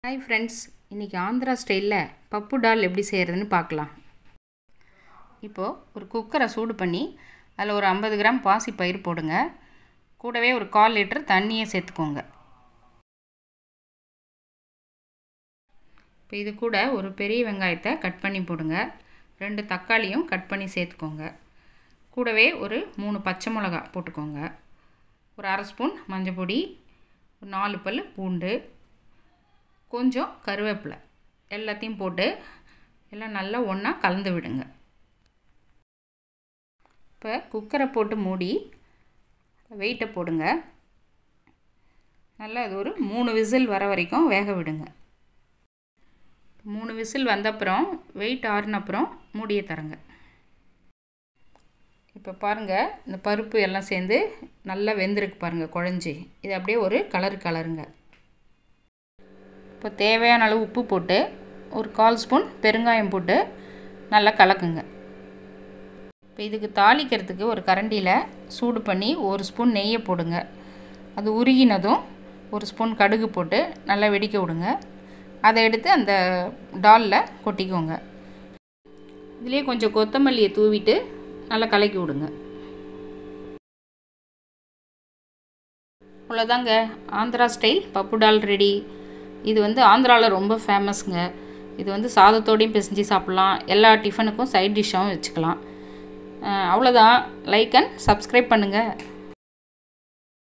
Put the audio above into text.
Hi friends, இன்னைக்கு ஆந்திரா ஸ்டைல்ல பப்பு டால் எப்படி செய்யறதுன்னு பார்க்கலாம். இப்போ ஒரு குக்கரை சூடு பண்ணி அதில் ஒரு 50 கிராம் பாசி பயிர் போடுங்க. கூடவே ஒரு 1/4 லிட்டர் தண்ணியை சேர்த்துக்கோங்க. இப்போ இது கூட ஒரு பெரிய வெங்காயத்தை கட் பண்ணி போடுங்க. 2 தக்காளியும் கட் பண்ணி சேர்த்துக்கோங்க. கூடவே ஒரு 3 பச்சை மிளகாய் போட்டுக்கோங்க. ஒரு 1/2 ஸ்பூன் மஞ்சள் பொடி, ஒரு 4 பல் பூண்டு, கொஞ்சம் கருவேப்பிலை எல்லாத்தையும் போட்டு எல்லாம் நல்லா ஒன்றா கலந்து விடுங்க. இப்போ குக்கரை போட்டு மூடி வெயிட்டை போடுங்க. நல்லா அது ஒரு 3 விசில் வர வரைக்கும் வேக விடுங்க. 3 விசில் வந்தப்புறம் வெயிட் ஆறினப்புறம் மூடியை தரங்க. இப்போ பாருங்கள், இந்த பருப்பு எல்லாம் சேர்ந்து நல்லா வெந்திருக்கு பாருங்கள், குழஞ்சி. இது அப்படியே ஒரு கலருங்க. இப்போ தேவையான அளவு உப்பு போட்டு ஒரு 1/4 ஸ்பூன் பெருங்காயம் போட்டு நல்லா கலக்குங்க. இப்போ இதுக்கு தாளிக்கிறதுக்கு ஒரு கரண்டியில் சூடு பண்ணி 1 ஸ்பூன் நெய்யை போடுங்க. அது உருகினதும் 1 ஸ்பூன் கடுகு போட்டு நல்லா வெடிக்க விடுங்க. அதை எடுத்து அந்த டாலில் கொட்டிக்கோங்க. இதுலேயே கொஞ்சம் கொத்தமல்லியை தூவிட்டு நல்லா கலக்கி விடுங்க. அவ்வளோதாங்க, ஆந்திரா ஸ்டைல் பப்பு டால் ரெடி. இது ஆந்திராவில் ரொம்ப ஃபேமஸ்ங்க. இது சாதத்தோடையும் பிசைஞ்சு சாப்பிட்லாம். எல்லா டிஃபனுக்கும் சைட் டிஷ்ஷாகவும் வச்சுக்கலாம். அவ்வளோதான். லைக் அண்ட் சப்ஸ்கிரைப் பண்ணுங்கள்.